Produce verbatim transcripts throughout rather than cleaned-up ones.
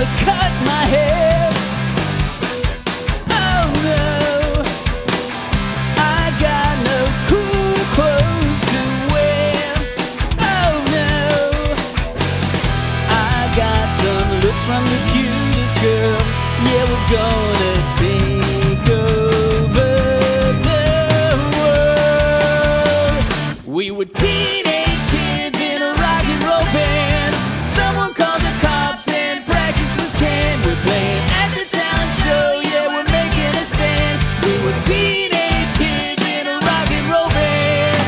gonna cut my hair. Oh no, I got no cool clothes to wear. Oh no, I got some looks from the cutest girl. Yeah, we're gonna take over the world. We were teenage kids in a rock and roll band. Someone called the cops and practice was canned. We're playing at the talent show, yeah, we're making a stand. We were teenage kids in a rock and roll band.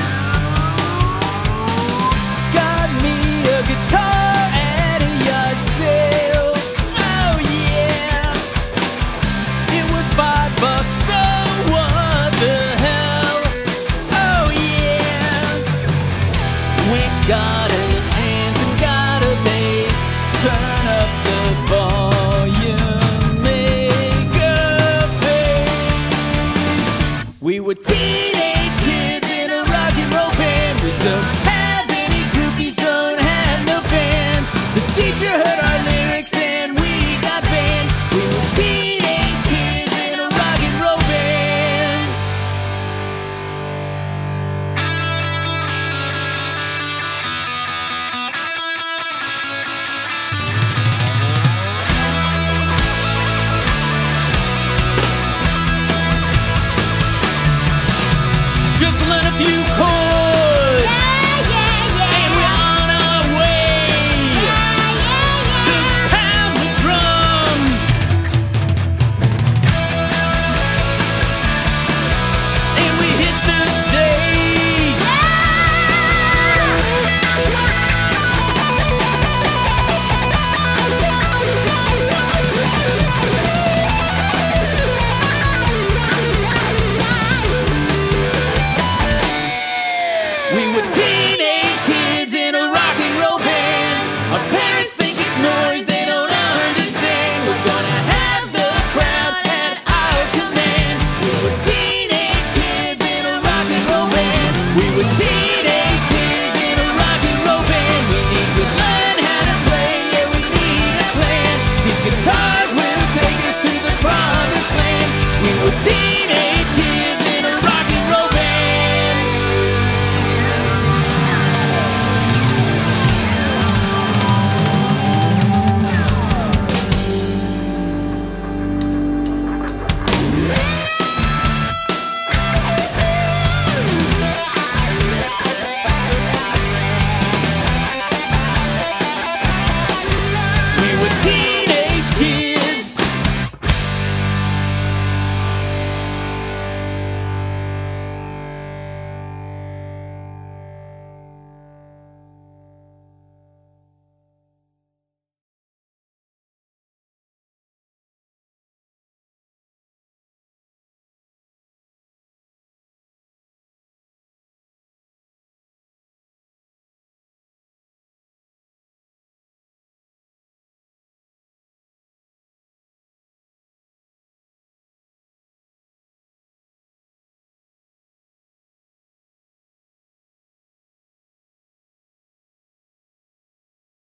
Got me a guitar at a yard sale. Oh yeah, it was five bucks, so what the hell? Oh yeah, we got an amp and got a bass. Turn up the volume, make a face. We were teenage kids in a rock and roll band. We don't have any groupies, don't have no fans. The teacher heard our